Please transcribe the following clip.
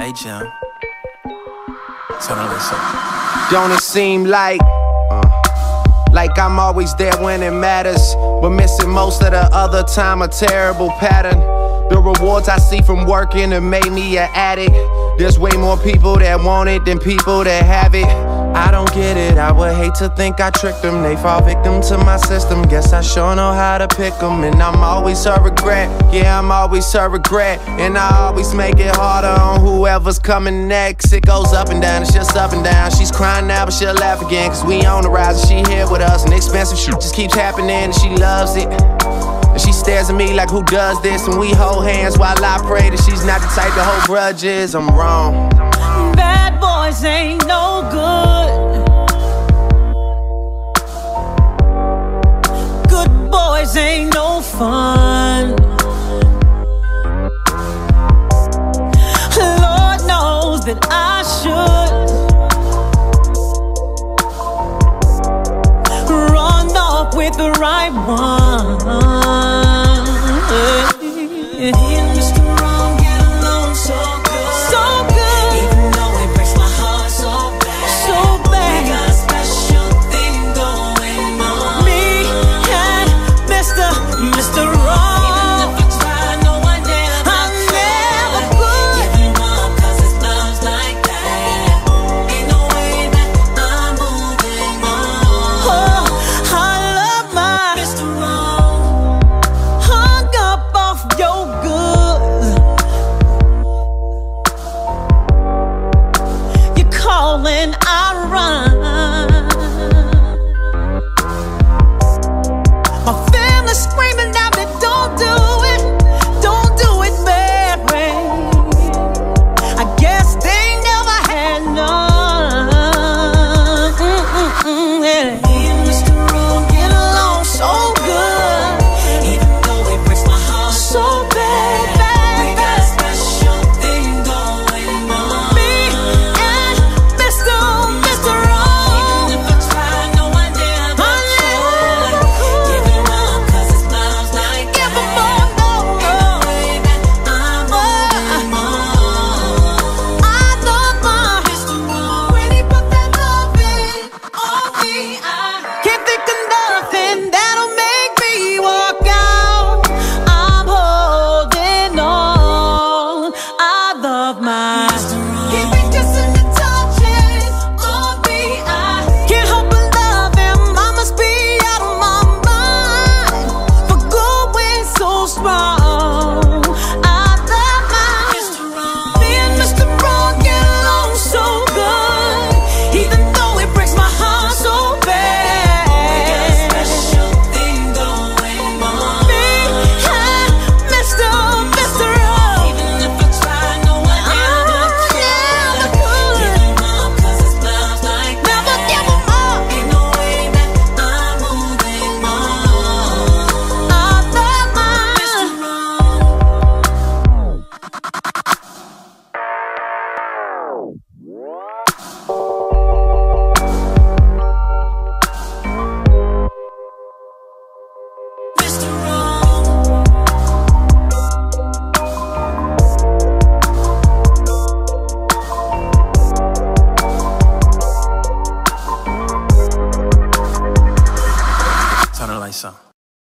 Hey Jim, tell me what's up. Don't it seem like I'm always there when it matters, but missing most of the other time, a terrible pattern. The rewards I see from working have made me an addict. There's way more people that want it than people that have it. I don't get it, I would hate to think I tricked them. They fall victim to my system, guess I sure know how to pick them. And I'm always a regret, yeah, I'm always a regret. And I always make it harder on whoever's coming next. It goes up and down, it's just up and down. She's crying now, but she'll laugh again, cause we on the rise and she here with us. And expensive shit just keeps happening and she loves it. And she stares at me like, who does this? And we hold hands while I pray that she's not the type to hold grudges. I'm wrong. Bad boys ain't no good. Good boys ain't no fun. Lord knows that I should run off with the right one. Mr. Wrong, get along so good. So good. Even though it breaks my heart so bad. So bad. We got a special thing going on. Me and Mr. Wrong. Even if I try, no, I never could. Give you up, cause it's love's like that. Ain't no way that I'm moving on. Oh, I love my Mr. Wrong. Hung up off your goods. You calling, I run. My family screaming at me, don't do it, Mary. I guess they never had none. Yeah. Me and Mr. Wrong get along so good. Even though it breaks my heart so bad, we got a special thing going on. Me and Mr. Wrong. Even if I try, no, I never could. Give him up, cause it's love's like that. Give him up, no, ain't no way that I'm moving on. I love my Mr. Wrong. When he put that love in on me, I can't think of nothing that'll make me walk out. I'm holding on. I love my Mr. Wrong. Keep me kissing and touching on me. I can't help but love him. I must be out of my mind for going so strong. I love my Mr. Wrong. Me and Mr. Wrong get along so good, even though it breaks my heart so bad. We got a special thing going on. Me and Mr. Wrong. Even if I try, no, I never could. Give him up, cause it's love's like that. Never give him up. Ain't no way that I'm moving on. I love my Mr. Wrong. Mr. Wrong. Turn the lights on.